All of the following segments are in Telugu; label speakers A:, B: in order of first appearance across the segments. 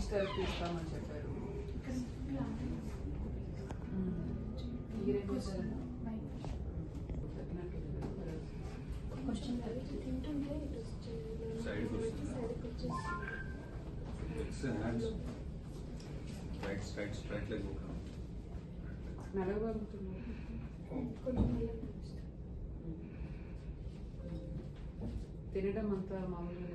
A: థెరపీ ఇస్తామని చెప్పారు. తినడం అంతా మామూలుగా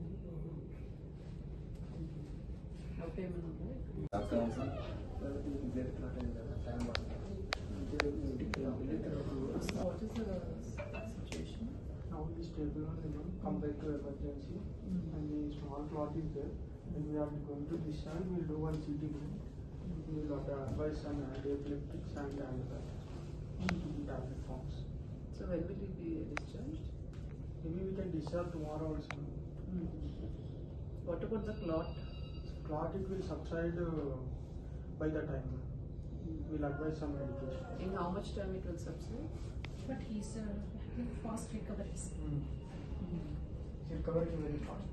B: Now it is stable on compared to emergency, and the small clot is there. When we are going to discharge, we will do one CT scan. We will advise some antiepileptics and tablet forms.
A: So when will you be discharged?
B: Maybe we can discharge tomorrow also.
A: What about the clot?
B: Clot it will subside by the time. We will advise some medication.
A: In how much time it will subside?
C: But he's having fast recoveries.
B: He's recovering very fast.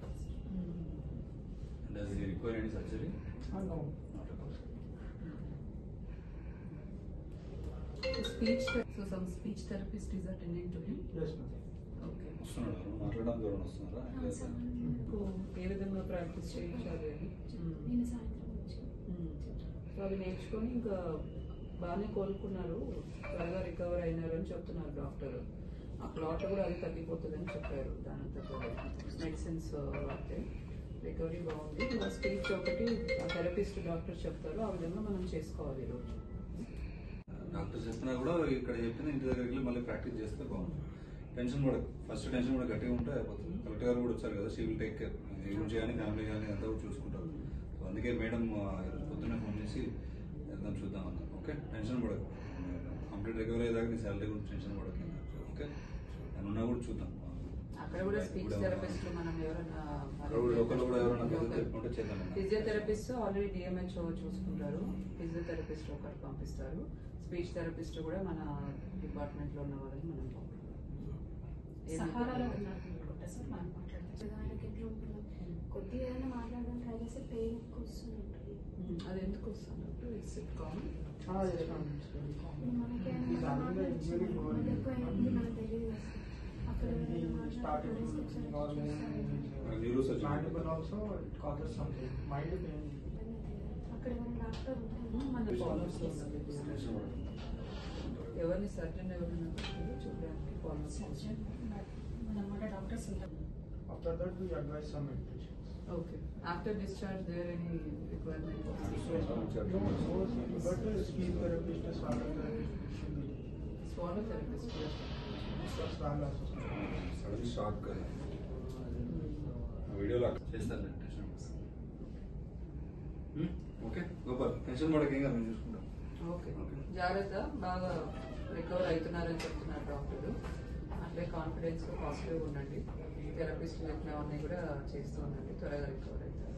D: Does he require any surgery?
B: No.
A: Speech, so some speech therapist is attending to him?
B: Yes, ma'am.
A: Okay.
D: వస్తున్నాడు మాట్లాడడానికి ఎవరైనా వస్తున్నారా?
A: ఏ విధంగా ప్రాక్టీస్ చేయించాలి అని
C: నేను సాయంత్రం వచ్చి
A: సో అవి నేర్చుకొని ఇంకా బాగానే కోలుకున్నారు, త్వరగా రికవర్ అయినారు అని చెప్తున్నారు డాక్టర్. ఆ క్లాట్ కూడా అది తగ్గిపోతుందని చెప్పారు. దానంతా మెడిసిన్స్ వాడితే రికవరీ బాగుంది. స్పీచ్ ఒకటి థెరపిస్ట్ డాక్టర్ చెప్తారు, ఆ విధంగా మనం చేసుకోవాలి ఈరోజు.
D: డాక్టర్ చెప్పినా కూడా ఇక్కడ చెప్పిన ఇంటి దగ్గరికి వెళ్ళి మళ్ళీ ప్రాక్టీస్ చేస్తే బాగుంటుంది. టెన్షన్ కూడా ఫస్ట్ టెన్షన్ కూడా గట్టిగా ఉంటే అయిపోతుంది. కలెక్టర్ గారు కూడా వచ్చారు కదా, she will take care. Agency కానీ ఫ్యామిలీ కానీ అంతా కూడా చూసుకుంటారు. సో అందుకే మేడం పొద్దున్నే ఫోన్ చేసి వెళ్దాం చూద్దాం అన్నారు. ఓకే, టెన్షన్ పడకు, కంప్లీట్ రికవరీ అయ్యేదాకా నీ శాలరీ గురించి టెన్షన్ పడకు. ఓకే, నేను ఉన్నా కూడా చూద్దాం.
A: అక్కడ కూడా స్పీచ్ థెరపిస్ట్ మనం ఎవరైనా
D: లోకల్ కూడా ఎవరైనా చెప్పుకుంటే చేద్దాం.
A: ఫిజియోథెరపిస్ట్ ఆల్రెడీ డిఎంహెచ్ఓ చూసుకుంటారు, ఫిజియోథెరపిస్ట్ ఒకటి పంపిస్తారు. స్పీచ్ థెరపిస్ట్ కూడా మన డిపార్ట్మెంట్ లో ఉన్న వాళ్ళని మనం
C: సహారాలో ఉన్నారు సార్. మనం మాట్లాడుతున్నాం కొద్దిగా ఏదైనా మాట్లాడడం ట్రై చేస్తే పెయిన్ ఎక్కువ వస్తుంది.
A: అది ఎందుకు వస్తుంది? It's it common. ఎవరిని సర్జన్ ఎవరైనా చూడడానికి
C: డాక్టర్స్ ఉంటారు.
B: After that, we advise some medications.
A: Okay. After discharge, there any requirement?
B: But speech therapist, swallow therapist should be.
A: Swallow therapist.
B: Swallow.
D: Sudden shock కదా వీడియోలో చేస్తారు. ఓకే గోపాల్, టెన్షన్ పడక ఏం కదా మేము చూసుకుంటాం.
A: ఓకే, జాగ్రత్త. బాగా రికవర్ అవుతున్నారని చెప్తున్నారు డాక్టర్. అట్లే కాన్ఫిడెన్స్ పాజిటివ్గా ఉండండి. థెరపిస్ట్ చెప్పినవన్నీ కూడా చేస్తూ ఉండండి, త్వరగా రికవర్ అవుతారు.